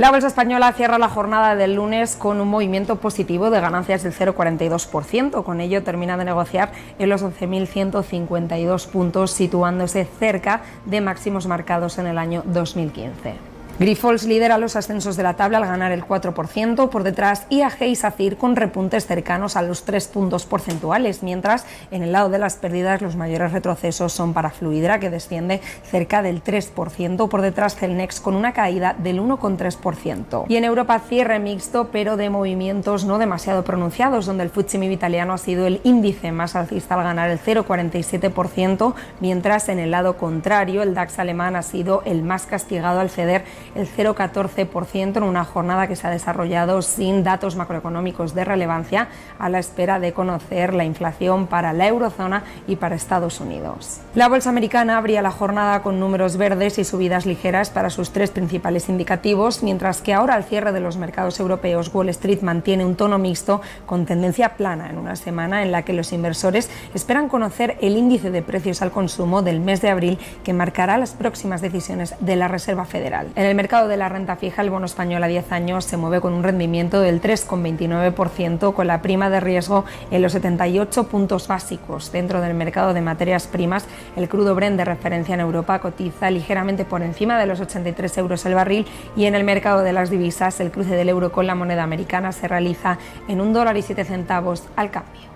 La bolsa española cierra la jornada del lunes con un movimiento positivo de ganancias del 0,42%. Con ello termina de negociar en los 11.152 puntos, situándose cerca de máximos marcados en el año 2015. Grifols lidera los ascensos de la tabla al ganar el 4%, por detrás IAG y SACIR con repuntes cercanos a los 3 puntos porcentuales, mientras en el lado de las pérdidas los mayores retrocesos son para Fluidra, que desciende cerca del 3%, por detrás Celnex con una caída del 1,3%. Y en Europa cierre mixto, pero de movimientos no demasiado pronunciados, donde el FTSE MIB italiano ha sido el índice más alcista al ganar el 0,47%, mientras en el lado contrario el DAX alemán ha sido el más castigado al ceder el 0,14% en una jornada que se ha desarrollado sin datos macroeconómicos de relevancia, a la espera de conocer la inflación para la eurozona y para Estados Unidos. La bolsa americana abría la jornada con números verdes y subidas ligeras para sus tres principales indicativos, mientras que ahora al cierre de los mercados europeos Wall Street mantiene un tono mixto con tendencia plana en una semana en la que los inversores esperan conocer el índice de precios al consumo del mes de abril, que marcará las próximas decisiones de la Reserva Federal. En el mercado de la renta fija, el bono español a 10 años se mueve con un rendimiento del 3,29%, con la prima de riesgo en los 78 puntos básicos. Dentro del mercado de materias primas, el crudo Brent de referencia en Europa cotiza ligeramente por encima de los 83 euros el barril, y en el mercado de las divisas el cruce del euro con la moneda americana se realiza en $1,07 al cambio.